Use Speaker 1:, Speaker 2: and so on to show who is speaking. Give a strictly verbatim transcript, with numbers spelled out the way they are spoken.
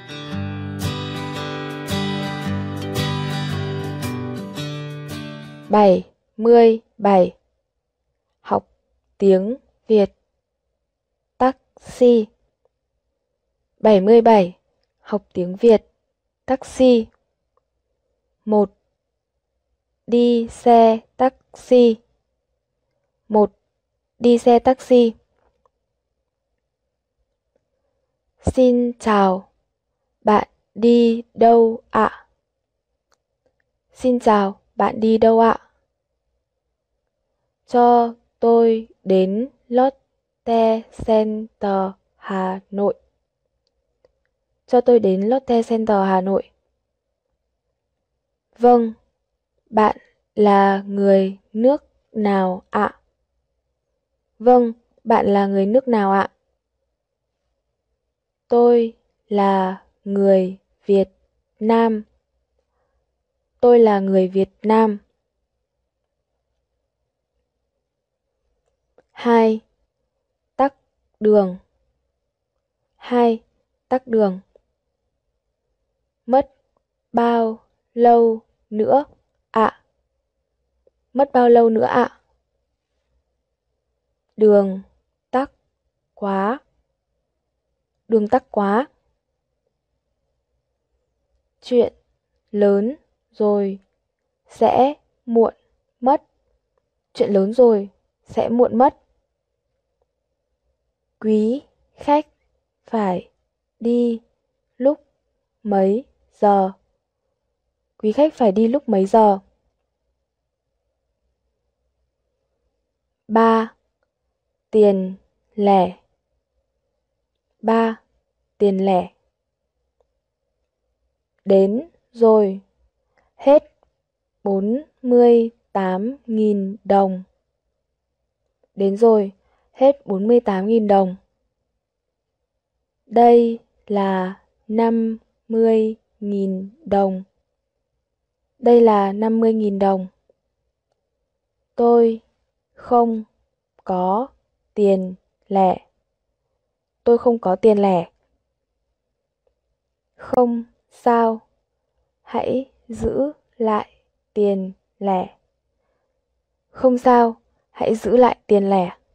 Speaker 1: bảy mươi bảy. Học tiếng Việt. Taxi. bảy mươi bảy. Học tiếng Việt. Taxi. một. Đi xe taxi. một. Đi xe taxi. Xin chào, bạn đi đâu ạ? Xin chào, bạn đi đâu ạ? Cho tôi đến Lotte Center Hà Nội. Cho tôi đến Lotte Center Hà Nội. Vâng, bạn là người nước nào ạ? Vâng, bạn là người nước nào ạ? Tôi là người Việt Nam. Tôi là người Việt Nam. hai. Tắc đường. hai. Tắc đường. Mất bao lâu nữa ạ? Mất bao lâu nữa ạ? Đường tắc quá. Đường tắc quá. Chuyện lớn rồi sẽ muộn mất. Chuyện lớn rồi sẽ muộn mất. Quý khách phải đi lúc mấy giờ? Quý khách phải đi lúc mấy giờ? ba. Tiền lẻ. ba. Tiền lẻ. Đến rồi. Hết bốn mươi tám nghìn đồng. Đến rồi. Hết bốn mươi tám nghìn đồng. Đây là năm mươi nghìn đồng. Đây là năm mươi nghìn đồng. Tôi không có tiền lẻ. Tôi không có tiền lẻ. Không sao. Hãy giữ lại tiền lẻ. Không sao. Hãy giữ lại tiền lẻ.